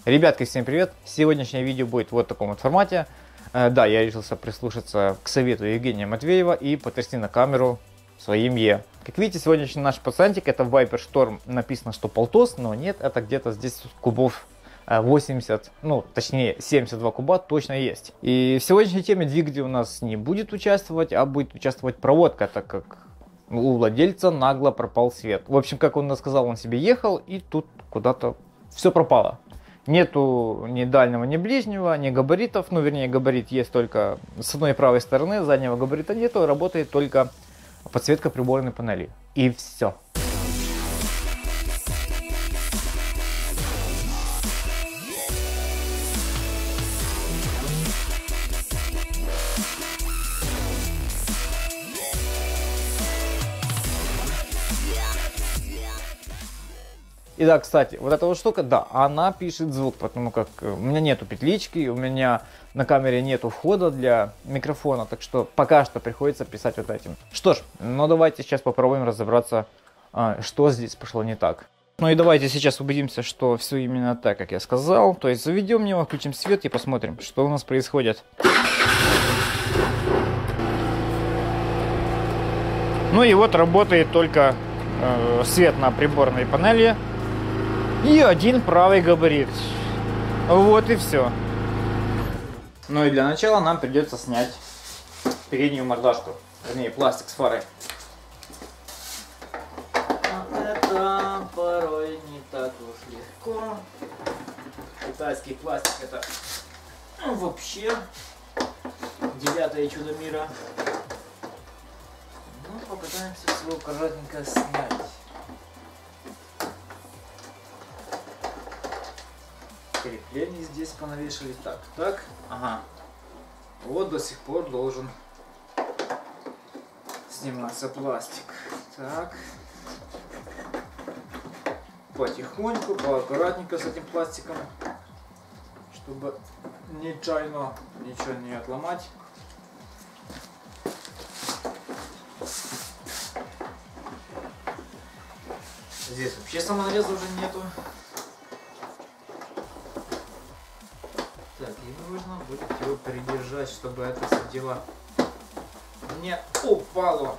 Ребятки, всем привет! Сегодняшнее видео будет вот в таком вот формате. Да, я решился прислушаться к совету Евгения Матвеева и потрясти на камеру своим Е. Как видите, сегодняшний наш пацантик, это Viper Storm, написано, что полтос, но нет, это где-то здесь кубов 80, ну точнее 72 куба точно есть. И в сегодняшней теме двигатель у нас не будет участвовать, а будет участвовать проводка, так как у владельца нагло пропал свет. В общем, как он сказал, он себе ехал, и тут куда-то все пропало. Нету ни дальнего, ни ближнего, ни габаритов. Ну, вернее, габарит есть только с одной и правой стороны, заднего габарита нету, работает только подсветка приборной панели. И все. И да, кстати, вот эта вот штука, да, она пишет звук, потому как у меня нету петлички, у меня на камере нету входа для микрофона, так что пока что приходится писать вот этим. Что ж, ну давайте сейчас попробуем разобраться, что здесь пошло не так. Ну и давайте сейчас убедимся, что все именно так, как я сказал. То есть заведем его, включим свет и посмотрим, что у нас происходит. Ну и вот работает только свет на приборной панели. И один правый габарит. Вот и все. Ну и для начала нам придется снять переднюю мордашку. Вернее, пластик с фарой. Это порой не так уж легко. Китайский пластик это вообще 9-е чудо мира. Ну, попытаемся всего аккуратненько снять. Крепление здесь понавешали так, ага. Вот до сих пор должен сниматься пластик. Так. Потихоньку, поаккуратненько с этим пластиком, чтобы нечаянно ничего не отломать. Здесь вообще самореза уже нету. Так, и нужно будет его придержать, чтобы это все дело не упало.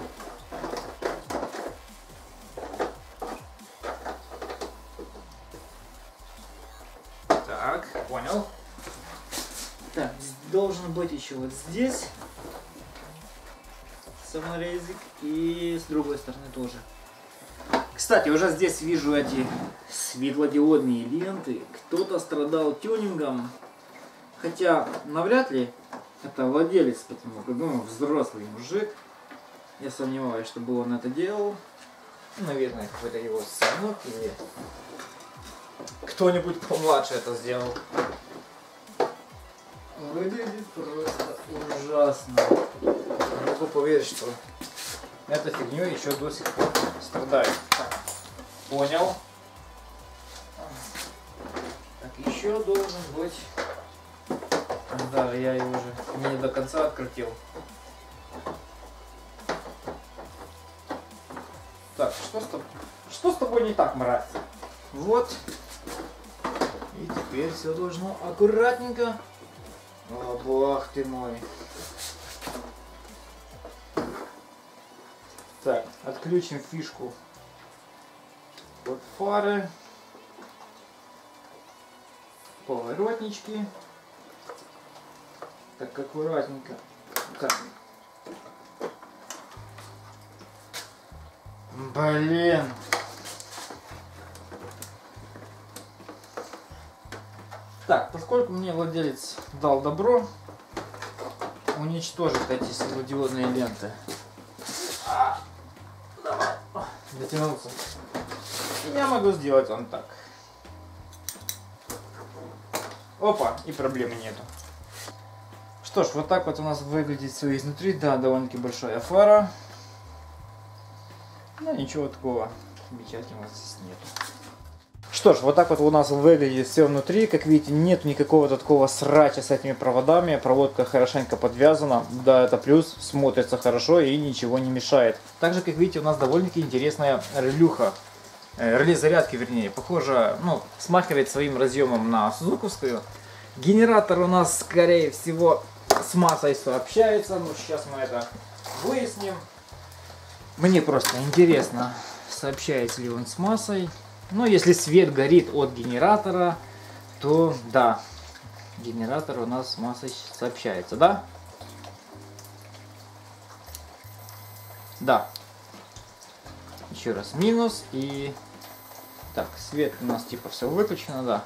Так, понял. Так, должен быть еще вот здесь саморезик и с другой стороны тоже. Кстати, уже здесь вижу эти светлодиодные ленты. Кто-то страдал тюнингом. Хотя навряд ли это владелец, потому как взрослый мужик. Я сомневаюсь, чтобы он это делал. Наверное, какой-то его сынок или кто-нибудь помладше это сделал. Выглядит просто ужасно. Не могу поверить, что эта фигня еще до сих пор страдает. Так, понял. Так, еще должен быть. Да, я его уже не до конца открутил. Так, что с тобой не так, мразь? Вот. И теперь все должно аккуратненько. О, бог ты мой. Так, отключим фишку от фары. Поворотнички. Так, аккуратненько. Так. Блин. Так, поскольку мне владелец дал добро уничтожить эти светодиодные ленты. Давай. Дотянулся. Я могу сделать он так. Опа, и проблемы нету. Что ж, вот так вот у нас выглядит все изнутри. Да, довольно-таки большая фара. Но ничего такого замечательного здесь нету. Что ж, вот так вот у нас выглядит все внутри. Как видите, нет никакого такого срача с этими проводами. Проводка хорошенько подвязана. Да, это плюс. Смотрится хорошо и ничего не мешает. Также, как видите, у нас довольно-таки интересная релюха. реле зарядки, вернее, похоже, ну, смахивает своим разъемом на сузуковскую. Генератор у нас, скорее всего, с массой сообщается, но сейчас мы это выясним. Мне просто интересно, сообщается ли он с массой. Но если свет горит от генератора, то да, генератор у нас с массой сообщается, да? Да. Еще раз минус и... Так, свет у нас типа все выключено, да.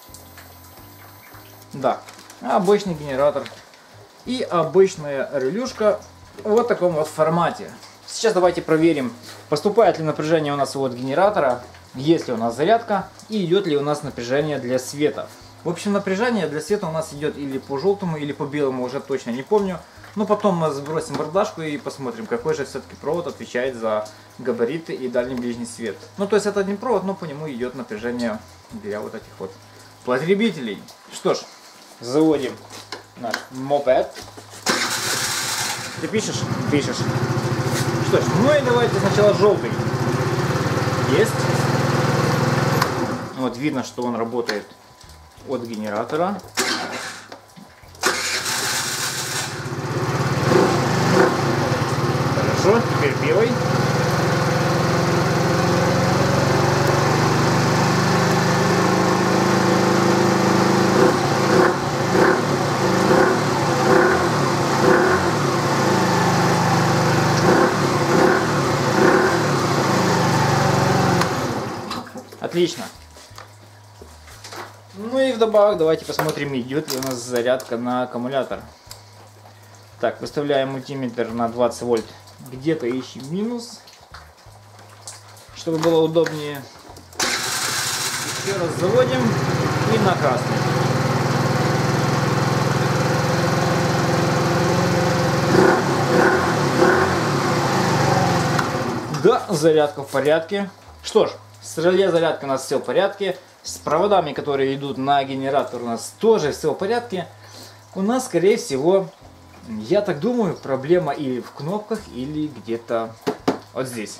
Да, обычный генератор и обычная релюшка в вот таком вот формате. Сейчас давайте проверим, поступает ли напряжение у нас от генератора, есть ли у нас зарядка и идет ли у нас напряжение для света. В общем, напряжение для света у нас идет или по желтому, или по белому, уже точно не помню. Но потом мы сбросим бардашку и посмотрим, какой же все-таки провод отвечает за габариты и дальний ближний свет. Ну, то есть это один провод, но по нему идет напряжение для вот этих вот потребителей. Что ж, заводим наш мопед. Ты пишешь? Пишешь. Что ж, ну и давайте сначала желтый. Есть. Вот видно, что он работает от генератора. Хорошо, теперь белый. Отлично. Ну и вдобавок давайте посмотрим, идет ли у нас зарядка на аккумулятор. Так, выставляем мультиметр на 20 вольт. Где-то ищем минус, чтобы было удобнее. Еще раз заводим и на красный. Да, зарядка в порядке. Что ж, с реле зарядка у нас все в порядке. С проводами, которые идут на генератор, у нас тоже все в порядке. У нас, скорее всего, я так думаю, проблема или в кнопках, или где-то вот здесь.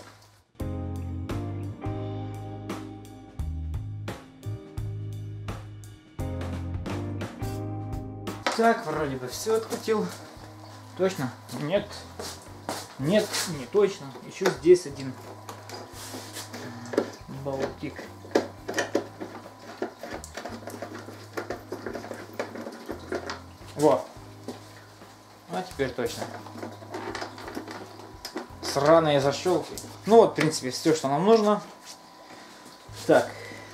Так, вроде бы все открутил. Точно? Нет. Нет, не точно. Еще здесь один болтик. Во. А теперь точно. Сраные защелки. Ну вот, в принципе, все, что нам нужно. Так.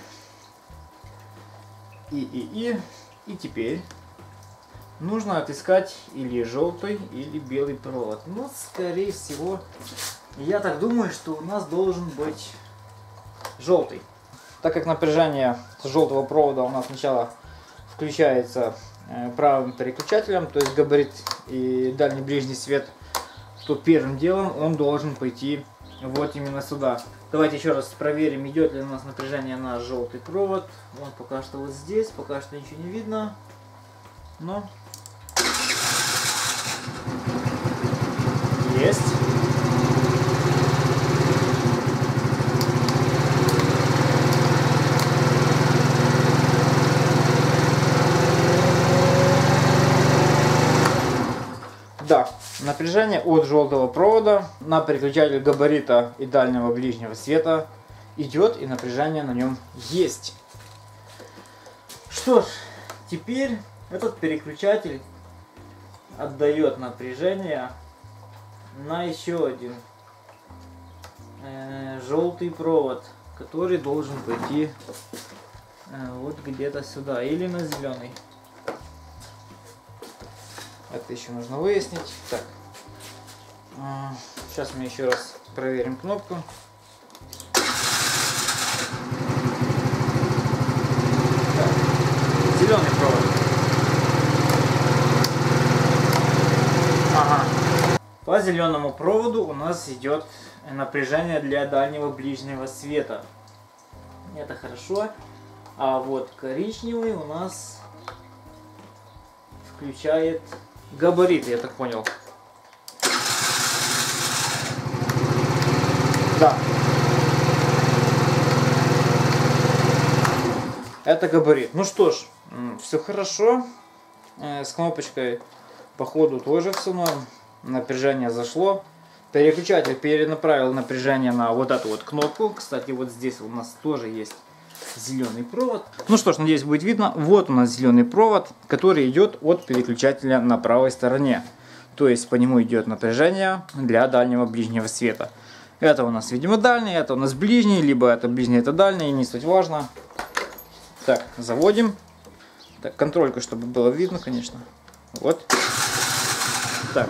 И теперь нужно отыскать или желтый, или белый провод. Но, скорее всего, я так думаю, что у нас должен быть желтый. Так как напряжение с желтого провода у нас сначала включается правым переключателем, то есть габарит и дальний ближний свет, то первым делом он должен пойти вот именно сюда. Давайте еще раз проверим, идет ли у нас напряжение на желтый провод. Он пока что вот здесь, пока что ничего не видно, но есть. Да, напряжение от желтого провода на переключатель габарита и дальнего ближнего света идет, и напряжение на нем есть. Что ж, теперь этот переключатель отдает напряжение на еще один желтый провод, который должен пойти вот где-то сюда или на зеленый. Это еще нужно выяснить. Так, сейчас мы еще раз проверим кнопку. Так. Зеленый провод. Ага. По зеленому проводу у нас идет напряжение для дальнего ближнего света. Это хорошо. А вот коричневый у нас включает габариты, я так понял. Да. это габарит. Ну что ж, все хорошо. С кнопочкой по ходу тоже все норм. Напряжение зашло. Переключатель перенаправил напряжение на вот эту вот кнопку. Кстати, вот здесь у нас тоже есть зеленый провод. Ну что ж, надеюсь, будет видно. Вот у нас зеленый провод, который идет от переключателя на правой стороне. То есть по нему идет напряжение для дальнего ближнего света. Это у нас, видимо, дальний, это у нас ближний, либо это ближний, это дальний, не суть важно. Так, заводим. Так, контрольку, чтобы было видно, конечно. Вот. Так.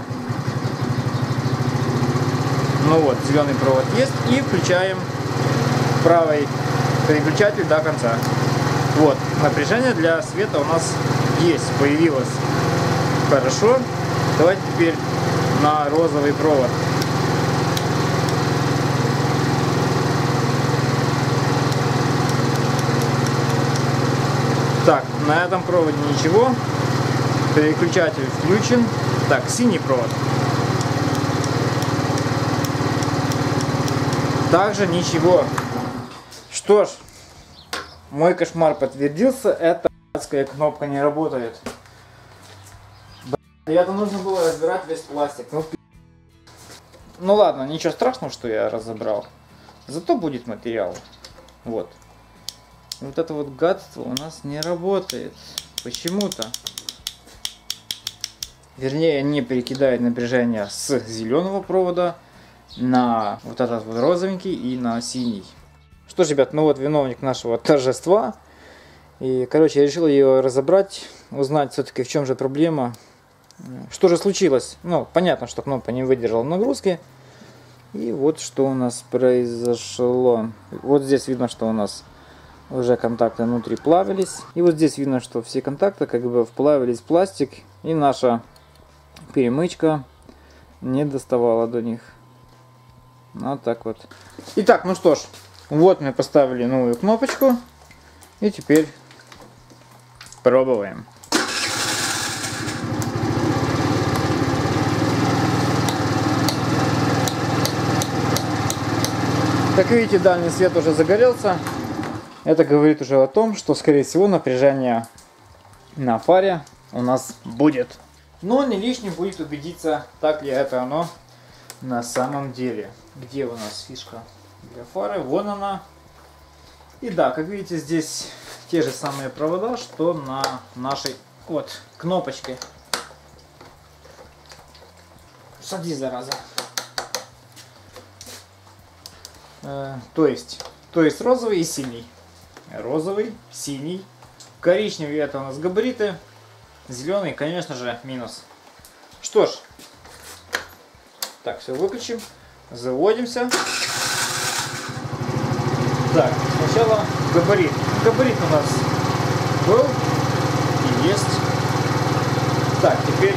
Ну вот, зеленый провод есть. И включаем правый переключатель до конца. Вот, напряжение для света у нас есть, появилось. Хорошо. Давайте теперь на розовый провод. Так, на этом проводе ничего. Переключатель включен. Так, синий провод. Также ничего. Что ж, мой кошмар подтвердился. Эта адская кнопка не работает. И это нужно было разбирать весь пластик. Ну ладно, ничего страшного, что я разобрал. Зато будет материал. Вот. Вот это вот гадство у нас не работает. Почему-то. Вернее, не перекидает напряжение с зеленого провода на вот этот вот розовенький и на синий. Что ж, ребят, ну вот виновник нашего торжества. И, короче, я решил ее разобрать, узнать все-таки, в чем же проблема. Что же случилось? Ну, понятно, что кнопка не выдержала нагрузки. И вот что у нас произошло. Вот здесь видно, что у нас уже контакты внутри плавились. И вот здесь видно, что все контакты как бы вплавились в пластик. И наша перемычка не доставала до них. Вот так вот. Итак, ну что ж. Вот мы поставили новую кнопочку. И теперь пробуем. Как видите, дальний свет уже загорелся. Это говорит уже о том, что, скорее всего, напряжение на фаре у нас будет. Но не лишним будет убедиться, так ли это оно на самом деле. Где у нас фишка для фары? Вон она. И да, как видите, здесь те же самые провода, что на нашей вот кнопочке. Сади, зараза. То есть розовый и синий. Розовый, синий. Коричневый — это у нас габариты. Зеленый, конечно же, минус. Что ж. Так, все выключим. Заводимся. Так, сначала габарит. Габарит у нас был и есть. Так, теперь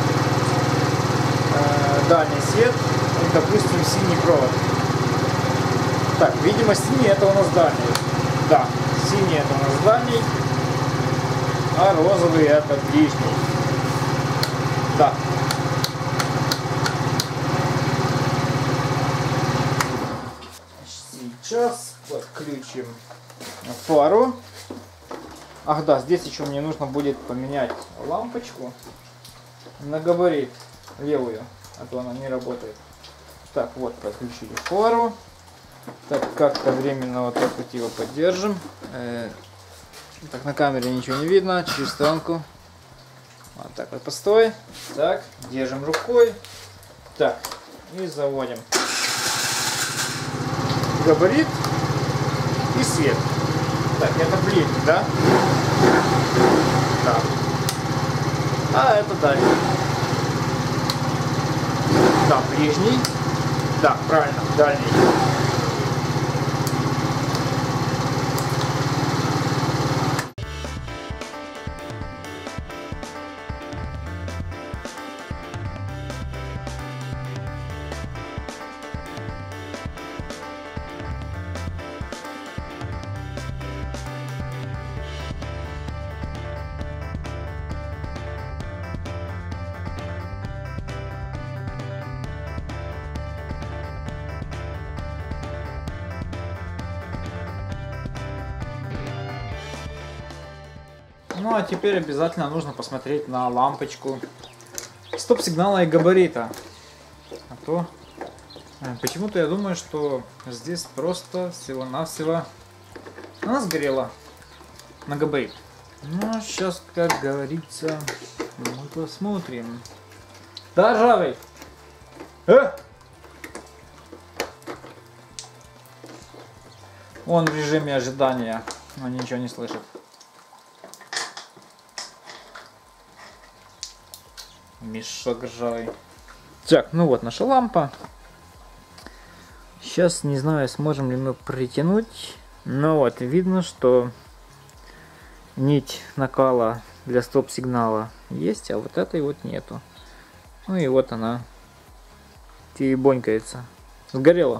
дальний свет. И, допустим, синий провод. Так, видимо, синий — это у нас дальний. Да, синий — это у нас дальний, а розовый — это ближний. Да. Сейчас подключим фару. Ах да, здесь еще мне нужно будет поменять лампочку на габарит левую, а то она не работает. Так, вот, подключили фару. Так, как-то временно вот так вот его поддержим. Так, на камере ничего не видно, через сторонку. Вот так вот, постой. Так, держим рукой. Так, и заводим. Габарит и свет. Так, это ближний, да? Да. А это дальний. Да, ближний. Да, правильно, дальний. Ну а теперь обязательно нужно посмотреть на лампочку стоп-сигнала и габарита. А то почему-то я думаю, что здесь просто всего-навсего она сгорела на габарит. Ну, сейчас, как говорится, мы посмотрим. Да, ржавый! Он в режиме ожидания, он ничего не слышит. Мешок ржавый. Так, ну вот наша лампа. Сейчас не знаю, сможем ли мы притянуть. Но вот видно, что нить накала для стоп-сигнала есть, а вот этой вот нету. Ну и вот она теребонькается. Сгорела.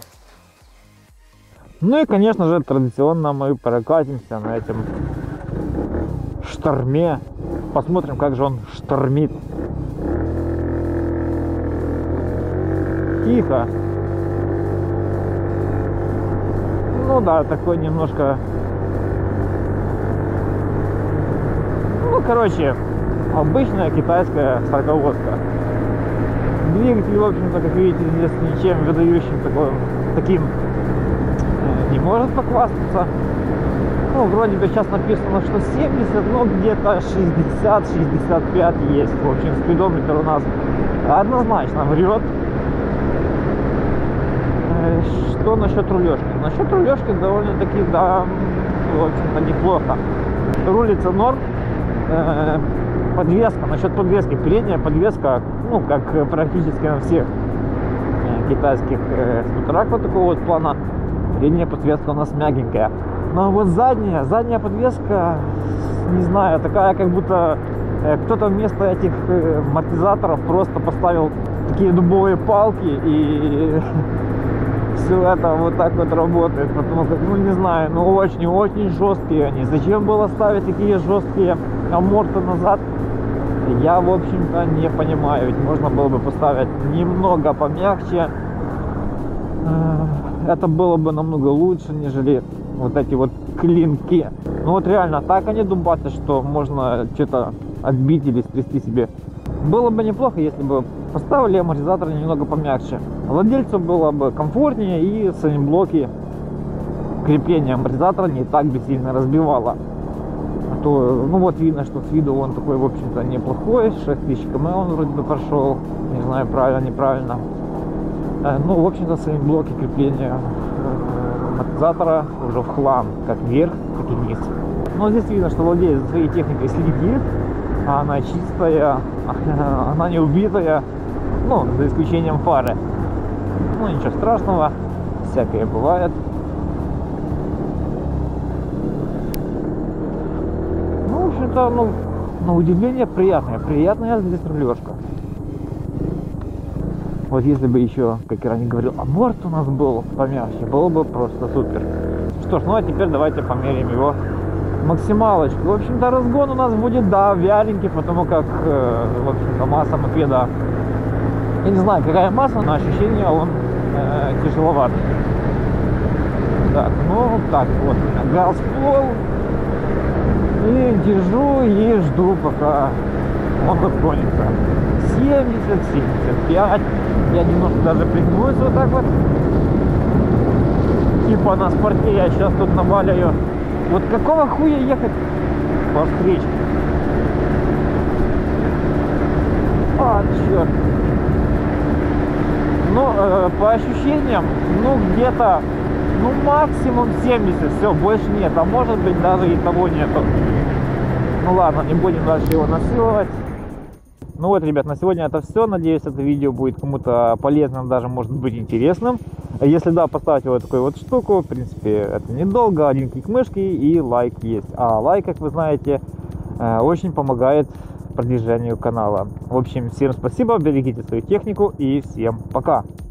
Ну и, конечно же, традиционно мы прокатимся на этом шторме. Посмотрим, как же он штормит. Тихо. Ну да, такой немножко... Ну, короче, обычная китайская сороковозка. Двигатель, в общем-то, как видите, здесь ничем выдающим таким не может похвастаться. Ну, вроде бы сейчас написано, что 70, но где-то 60-65 есть. В общем, спидометр у нас однозначно врет. Что насчет рулежки? Насчет рулежки довольно-таки, да, в общем-то, неплохо. Рулится норм. Подвеска, насчет подвески, передняя подвеска, ну, как практически на всех китайских скутерах вот такого вот плана, передняя подвеска у нас мягенькая. Но вот задняя подвеска, не знаю, такая, как будто кто-то вместо этих амортизаторов просто поставил такие дубовые палки и все это вот так вот работает, потому как, ну, не знаю, ну, очень-очень жесткие они. Зачем было ставить такие жесткие аморты назад, я, в общем-то, не понимаю. Ведь можно было бы поставить немного помягче. Это было бы намного лучше, нежели вот эти вот клинки. Ну вот реально, так они дубаты, что можно что-то отбить или стрясти себе. Было бы неплохо, если бы поставили амортизатор немного помягче. Владельцу было бы комфортнее, и блоки крепления амортизатора не так бы сильно разбивало. А то, ну вот видно, что с виду он такой, в общем-то, неплохой. 6000 км он вроде бы прошел. Не знаю, правильно, неправильно. Ну, в общем-то, блоки крепления амортизатора уже в хлам, как вверх, так и вниз. Но здесь видно, что владелец за своей техникой следит. Она чистая, она не убитая, ну, за исключением фары. Ну, ничего страшного, всякое бывает. Ну, в общем-то, ну, на удивление приятная здесь рулежка. Вот если бы еще, как я ранее говорил, аморт у нас был помягче, было бы просто супер. Что ж, ну а теперь давайте померяем его максималочку. В общем-то, разгон у нас будет, да, вяленький, потому как, в общем-то, масса мопеда, я не знаю, какая масса, но ощущение он тяжеловат. Так, ну, так, вот, газ в пол, и держу, и жду, пока он разгонится. 70, 75, я немножко даже пригнусь вот так вот, типа на спорте я сейчас тут наваляю. Вот какого хуя ехать по встречке? А, черт. Ну, по ощущениям, ну, где-то, ну, максимум 70, все, больше нет, а может быть даже и того нету. Ну ладно, не будем дальше его насиловать. Ну вот, ребят, на сегодня это все. Надеюсь, это видео будет кому-то полезным, даже может быть интересным. Если да, поставьте вот такую вот штуку. В принципе, это недолго. Один клик мышки и лайк есть. А лайк, как вы знаете, очень помогает продвижению канала. В общем, всем спасибо, берегите свою технику и всем пока.